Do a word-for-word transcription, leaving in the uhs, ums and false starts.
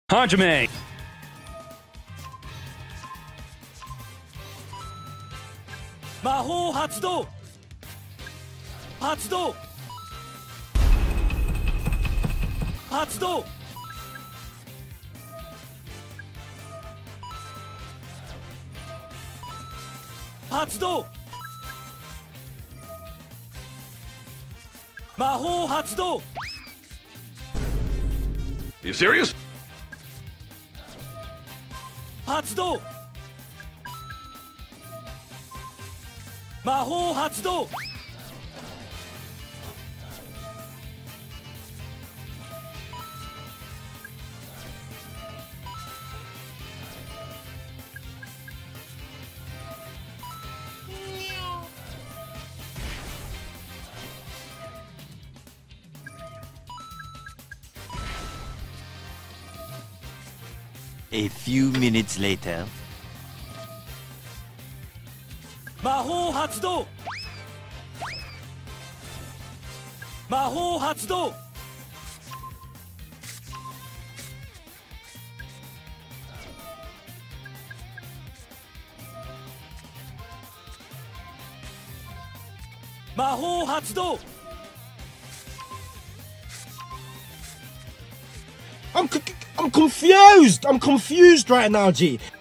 はじめ。 魔法発動。発動。発動。発動。魔法発動。 You serious? 発動。魔法発動。 A few minutes later. 魔法発動。魔法発動。魔法発動。 I'm c I'm confused. I'm confused right now, G.